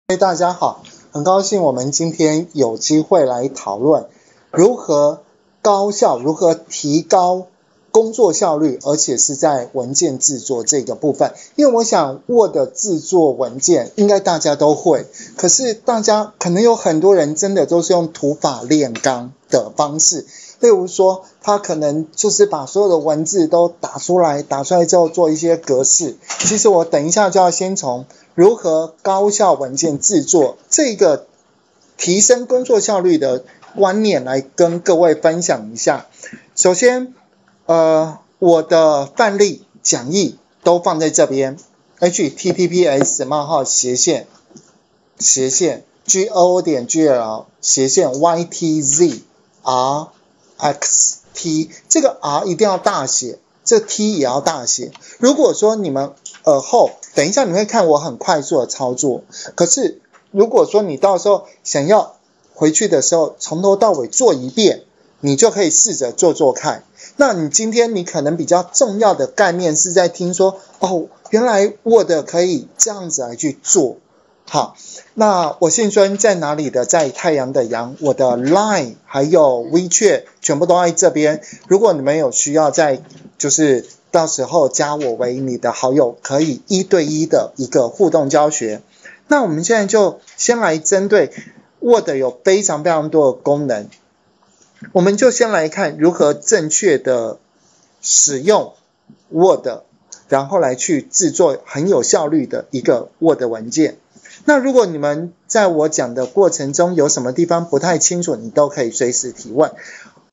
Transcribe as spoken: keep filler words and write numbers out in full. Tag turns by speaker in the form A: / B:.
A: 大家好，很高兴我们今天有机会来讨论如何高效、如何提高工作效率，而且是在文件制作这个部分。因为我想 Word 制作文件应该大家都会，可是大家可能有很多人真的都是用土法炼钢的方式，例如说他可能就是把所有的文字都打出来，打出来之后做一些格式。其实我等一下就要先从如何高效文件制作这个提升工作效率的观念来跟各位分享一下。首先呃，我的范例讲义都放在这边 H T T P S 冒号斜线斜线 G O 点 G L 斜线 Y T Z R X T， 这个 R 一定要大写，这 T 也要大写。如果说你们耳后等一下你会看我很快速的操作，可是如果说你到时候想要回去的时候从头到尾做一遍，你就可以试着做做看。那你今天你可能比较重要的概念是在听说，哦，原来 Word 可以这样子来去做。好，那我姓孙，在哪里的？在太阳的阳，我的 Line 还有 WeChat 全部都在这边。如果你们有需要在就是到时候加我为你的好友，可以一对一的一个互动教学。那我们现在就先来针对 Word 有非常非常多的功能，我们就先来看如何正确的使用 Word， 然后来去制作很有效率的一个 Word 文件。那如果你们在我讲的过程中有什么地方不太清楚，你都可以随时提问。